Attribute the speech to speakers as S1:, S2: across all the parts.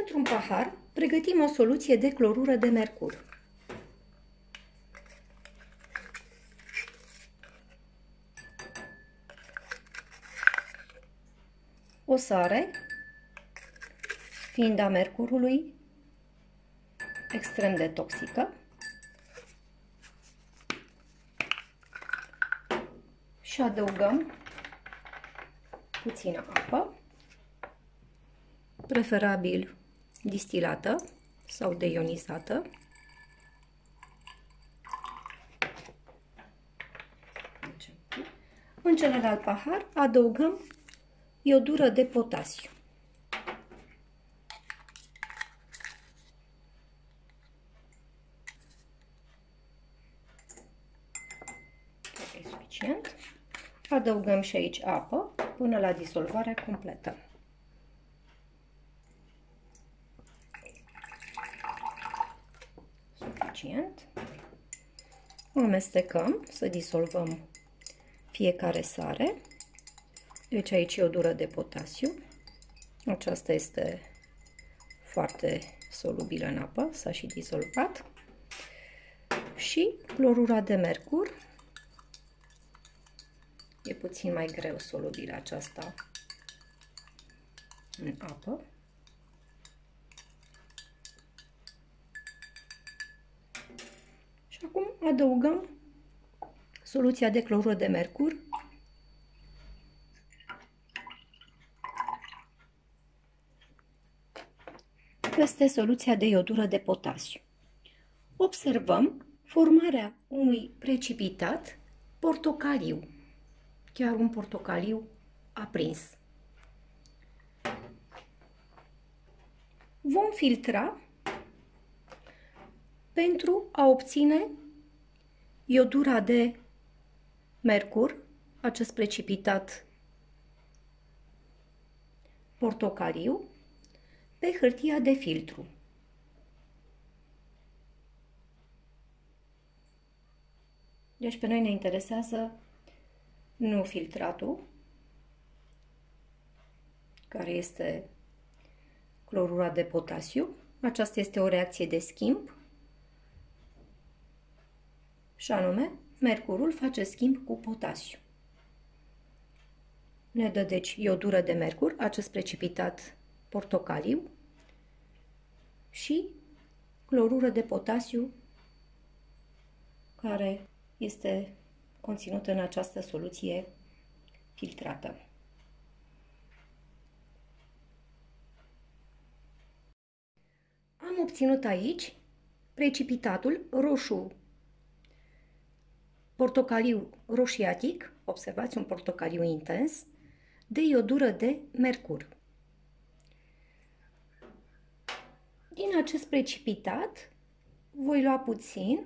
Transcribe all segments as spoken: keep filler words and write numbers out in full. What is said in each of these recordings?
S1: Într-un pahar pregătim o soluție de clorură de mercur. O sare, fiind a mercurului extrem de toxică, și adăugăm puțină apă, preferabil distilată sau deionizată. În celălalt pahar adăugăm iodură de potasiu. E suficient. Adăugăm și aici apă până la dizolvarea completă. Suficient. Amestecăm să dizolvăm fiecare sare. Deci aici iodură de potasiu. Aceasta este foarte solubilă în apă, s-a și dizolvat. Și clorura de mercur. E puțin mai greu solubilă aceasta în apă. Și acum adăugăm soluția de clorură de mercur peste soluția de iodură de potasiu. Observăm formarea unui precipitat portocaliu, chiar un portocaliu aprins. Vom filtra pentru a obține iodura de mercur, acest precipitat portocaliu, pe hârtia de filtru. Deci pe noi ne interesează nu filtratul, care este clorura de potasiu. Aceasta este o reacție de schimb și anume mercurul face schimb cu potasiu. Ne dă deci iodură de mercur, acest precipitat portocaliu, și clorură de potasiu care este conținută în această soluție filtrată. Am obținut aici precipitatul roșu, portocaliu roșiatic, observați, un portocaliu intens, de iodură de mercur. Din acest precipitat voi lua puțin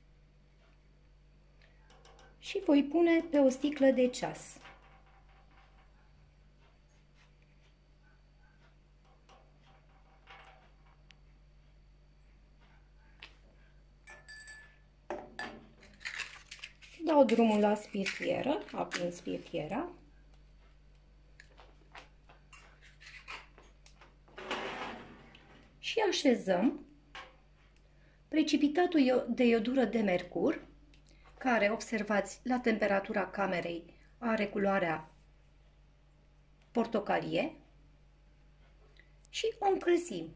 S1: și voi pune pe o sticlă de ceas. Dau drumul la spirtieră, aprind spirtiera. Și așezăm precipitatul de iodură de mercur, care, observați, la temperatura camerei are culoarea portocalie, și o încălzim.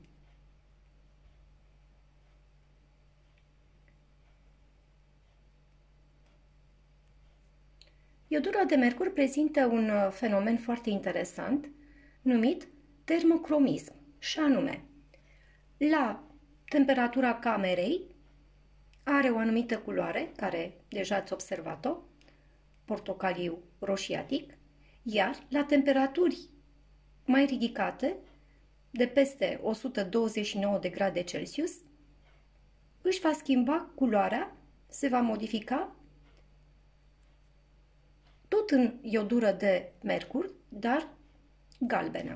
S1: Iodura de mercur prezintă un fenomen foarte interesant numit termocromism, și anume, la temperatura camerei are o anumită culoare, care deja ați observat-o, portocaliu roșiatic, iar la temperaturi mai ridicate, de peste o sută douăzeci și nouă de grade Celsius, își va schimba culoarea, se va modifica tot în iodură de mercur, dar galbenă.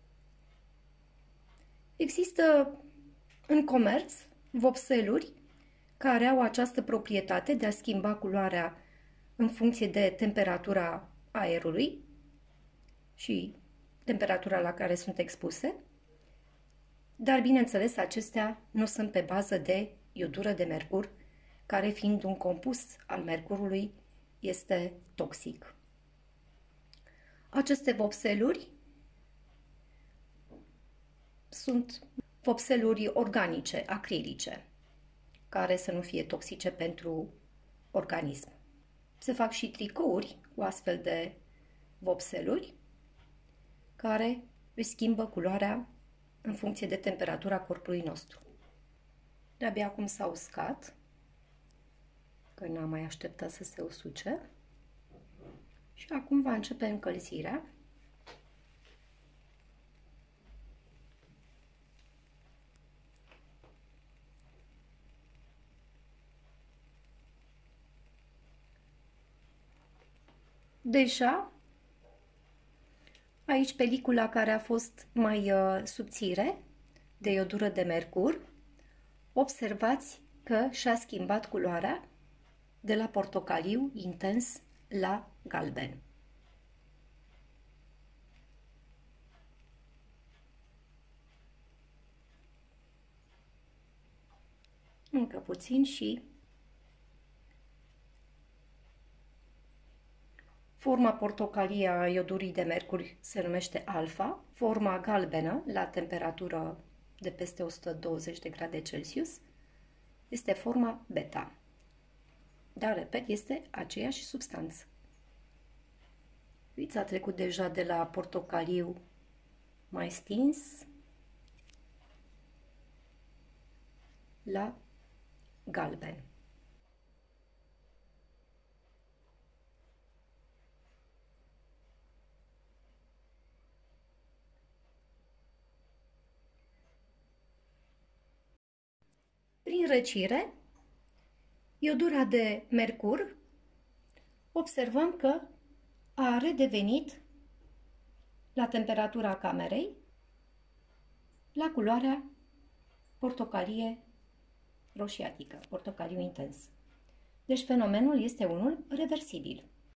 S1: Există în comerț vopseluri care au această proprietate de a schimba culoarea în funcție de temperatura aerului și temperatura la care sunt expuse. dar bineînțeles acestea nu sunt pe bază de iodură de mercur, care fiind un compus al mercurului este toxic. Aceste vopseluri sunt vopseluri organice, acrilice, care să nu fie toxice pentru organism. Se fac și tricouri cu astfel de vopseluri care își schimbă culoarea în funcție de temperatura corpului nostru. De-abia acum s-a uscat, că n-am mai așteptat să se usuce. Și acum va începe încălzirea. Deja, aici pelicula care a fost mai uh, subțire, de iodură de mercur, observați că și-a schimbat culoarea de la portocaliu intens la galben. Încă puțin și forma portocalie a iodurii de mercur se numește alfa, forma galbenă la temperatură de peste o sută douăzeci de grade Celsius este forma beta. Dar, repet, este aceeași substanță. Uite, a trecut deja de la portocaliu mai stins la galben. Prin răcire, iodura de mercur, observăm că a redevenit la temperatura camerei la culoarea portocalie roșiatică, portocaliu intens. Deci fenomenul este unul reversibil.